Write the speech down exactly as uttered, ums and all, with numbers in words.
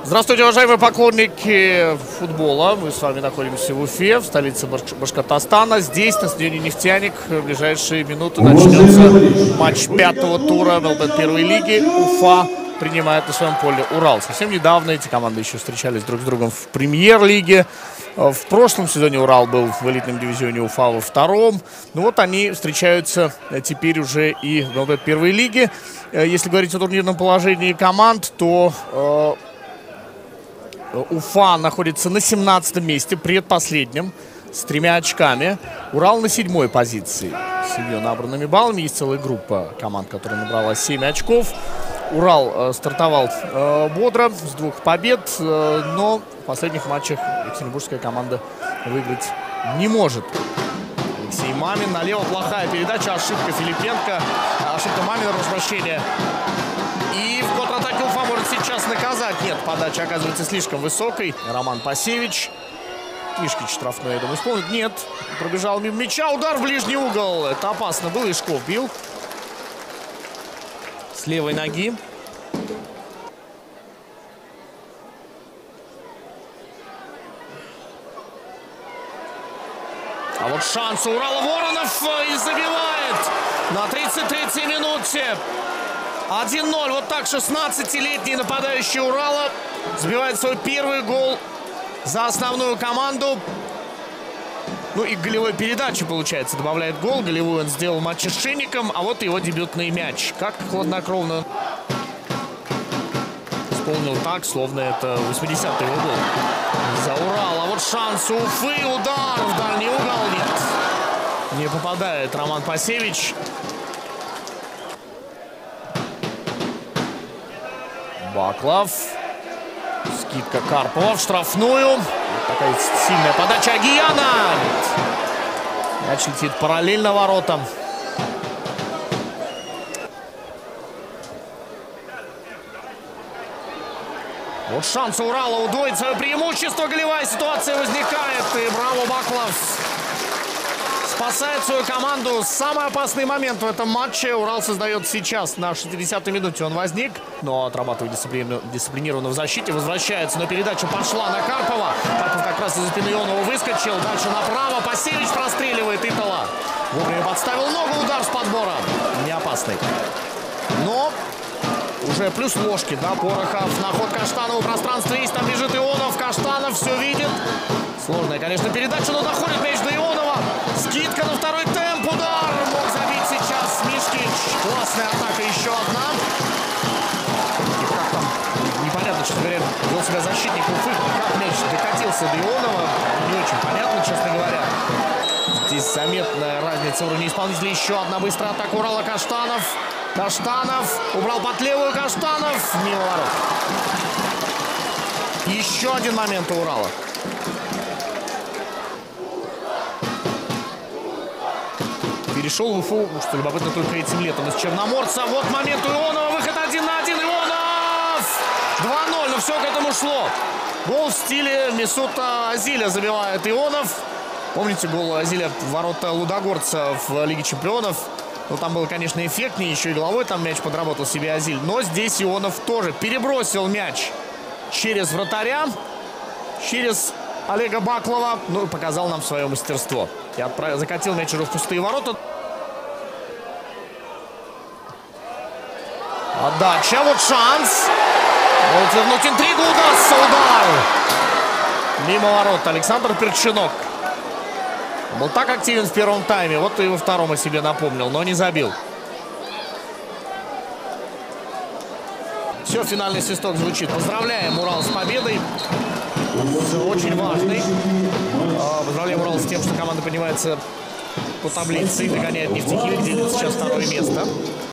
Здравствуйте, уважаемые поклонники футбола. Мы с вами находимся в Уфе, в столице Баш Башкортостана. Здесь, на стадионе «Нефтяник», в ближайшие минуты начнется матч пятого тура МЛБ первой лиги. Уфа принимает на своем поле Урал. Совсем недавно эти команды еще встречались друг с другом в премьер-лиге. В прошлом сезоне Урал был в элитном дивизионе, Уфа во втором. Ну вот они встречаются теперь уже и в МЛБ первой лиги. Если говорить о турнирном положении команд, то Уфа находится на семнадцатом месте, предпоследнем, с тремя очками. Урал на седьмой позиции, с семью набранными баллами. Есть целая группа команд, которая набрала семь очков. Урал э, стартовал э, бодро, с двух побед, э, но в последних матчах екатеринбургская команда выиграть не может. Алексей Мамин, налево плохая передача, ошибка Филипенко, ошибка Мамина, возвращение. И в контратаке Уфа может сейчас наказать. Нет, подача оказывается слишком высокой. Роман Пасевич. Мишкич штрафной, я думаю, исполнит. Нет, пробежал мимо мяча. Удар в ближний угол. Это опасно было. Ишков бил. С левой ноги. А вот шанс у Урала. Воронов и забивает на тридцать третьей минуте. один ноль. Вот так шестнадцатилетний нападающий Урала забивает свой первый гол за основную команду. Ну и голевой передачи, получается, добавляет гол. Голевую он сделал в матче с Шенником. А вот его дебютный мяч. Как хладнокровно исполнил так, словно это восьмидесятый его гол за Урал. А вот шанс у Уфы. Удар в дальний угол. Нет, не попадает Роман Пасевич. Баклов. Скидка Карпова в штрафную. Вот такая сильная подача Агияна. Мяч летит параллельно воротам. Вот шанс у Урала удвоить свое преимущество. Голевая ситуация возникает. И браво, Баклов спасает свою команду. Самый опасный момент в этом матче Урал создает сейчас. На шестидесятой минуте он возник, но отрабатывает дисциплину, дисциплинированно в защите. Возвращается, но передача пошла на Карпова. Карпов как раз из-за спины Ионова выскочил. Дальше направо. Пасевич простреливает Итала. Вовремя подставил ногу. Удар с подбора. Не опасный. Но уже плюс ложки, да, Порохов. На ход Каштанову. Пространство есть. Там бежит Ионов. Каштанов все видит. Сложная, конечно, передача, но доходит мяч до Ионова. Скидка на второй темп. Удар. Мог забить сейчас Мишкич. Классная атака. Еще одна. И как там, непонятно, честно говоря, вел себя защитник Уфы. Как мяч докатился до Ионова, не очень понятно, честно говоря. Здесь заметная разница в уровне исполнителя. Еще одна быстрая атака Урала. Каштанов. Каштанов. Убрал под левую. Каштанов. Мимо ворот. Еще один момент у Урала. Перешел в Уфу, что любопытно, только этим летом из Черноморца. Вот момент у Ионова. Выход один на один. Ионов! два ноль. Но все к этому шло. Гол в стиле Месута Азиля забивает Ионов. Помните гол Азиля в ворота Лудогорца в Лиге Чемпионов? Ну, там было, конечно, эффектнее. Еще и головой там мяч подработал себе Азиль. Но здесь Ионов тоже перебросил мяч через вратаря, через Олега Баклова. Ну, и показал нам свое мастерство. И отправил, закатил мяч уже в пустые ворота. Отдача, вот шанс. Вот вернуть интригу, удастся удар. Мимо ворот Александр Перчинок. Был так активен в первом тайме. Вот и во втором о себе напомнил, но не забил. Все, финальный свисток звучит. Поздравляем Урал с победой. Очень важный. Поздравляем Урал с тем, что команда поднимается по таблице и догоняет Нефтехимик, делит сейчас второе место.